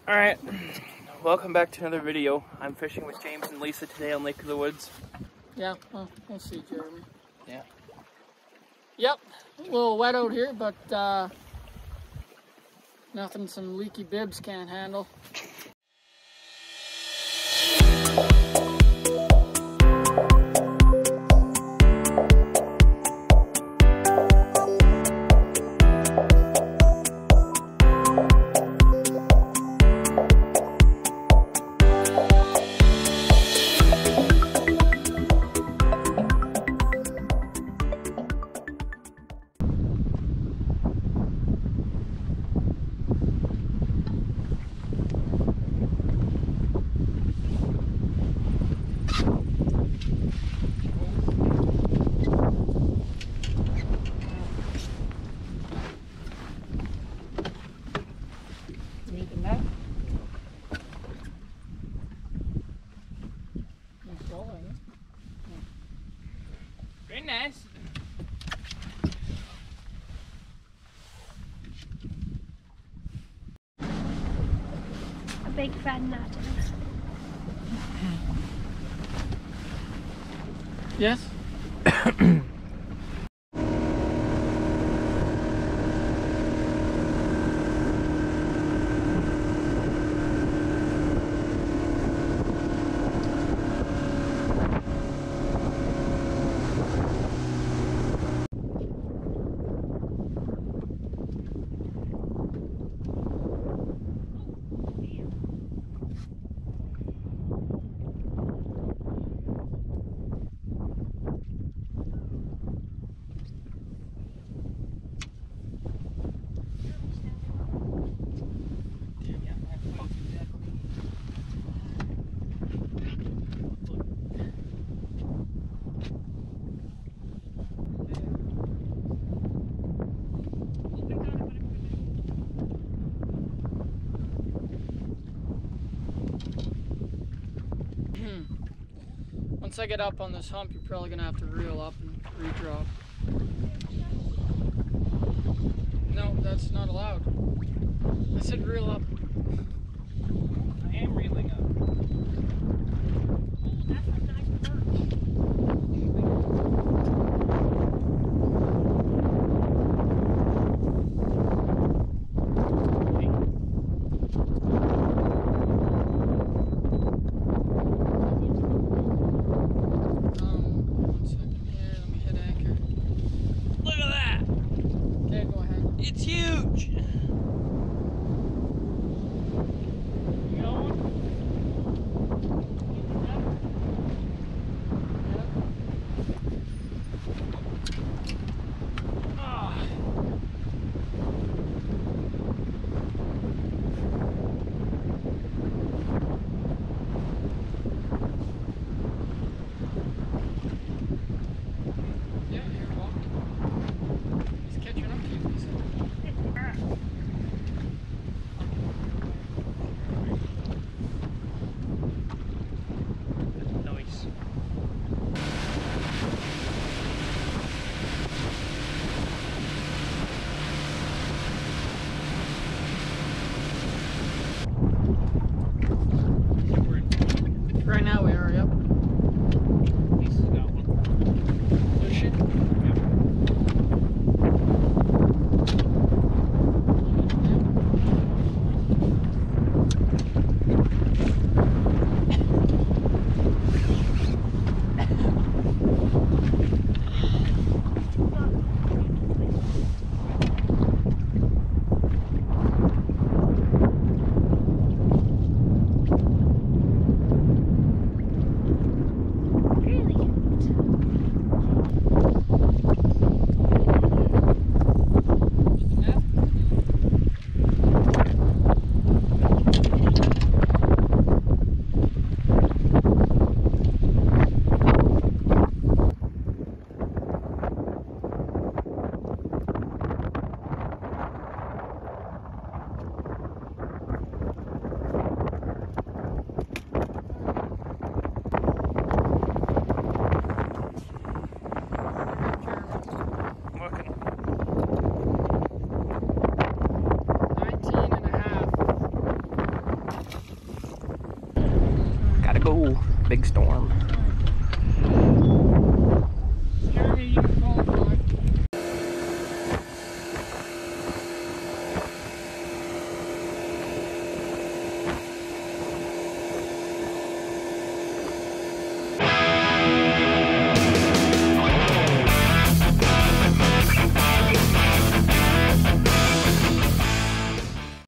Alright, welcome back to another video. I'm fishing with James and Lisa today on Lake of the Woods. Yeah, well, we'll see, Jeremy. Yeah. Yep, a little wet out here, but nothing some leaky bibs can't handle. Very nice. A big fan nut. Yes? Once I get up on this hump, you're probably gonna have to reel up and re-drop. No, that's not allowed. I said reel up. I am reeling up. Oh, that's a nice perch. One second here, let me hit anchor. Look at that! Okay, go ahead. It's huge! Gotta go. Big storm.